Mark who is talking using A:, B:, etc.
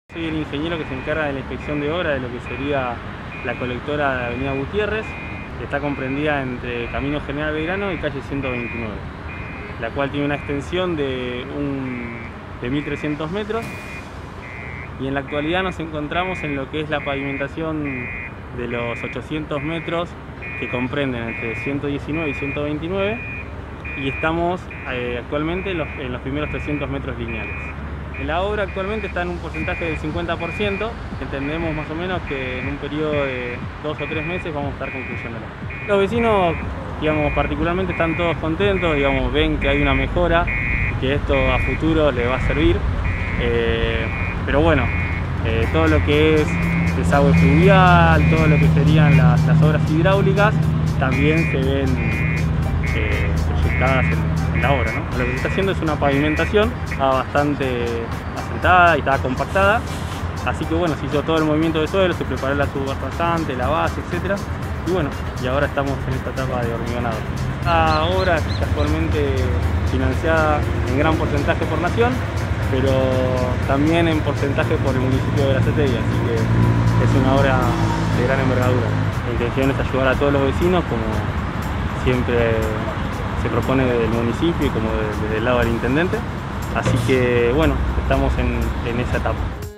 A: Soy el ingeniero que se encarga de la inspección de obra de lo que sería la colectora de Avenida Gutiérrez, que está comprendida entre Camino General Belgrano y calle 129, la cual tiene una extensión de 1.300 metros, y en la actualidad nos encontramos en lo que es la pavimentación de los 800 metros que comprenden entre 119 y 129, y estamos actualmente en los primeros 300 metros lineales. La obra actualmente está en un porcentaje del 50%, entendemos más o menos que en un periodo de 2 o 3 meses vamos a estar concluyéndola. Los vecinos, digamos, particularmente están todos contentos, digamos, ven que hay una mejora, que esto a futuro les va a servir, pero bueno, todo lo que es desagüe fluvial, todo lo que serían las obras hidráulicas, también se ven proyectadas en la obra, ¿no? Lo que se está haciendo es una pavimentación, está bastante asentada y está compactada, así que bueno, se hizo todo el movimiento de suelo, se preparó la subrasante, la base, etc. Y bueno, y ahora estamos en esta etapa de hormigonado. La obra es actualmente financiada en gran porcentaje por Nación, pero también en porcentaje por el municipio de Garazategui, así que es una obra de gran envergadura. La intención es ayudar a todos los vecinos, como siempre se propone desde el municipio y como desde el lado del intendente, así que bueno, estamos en esa etapa.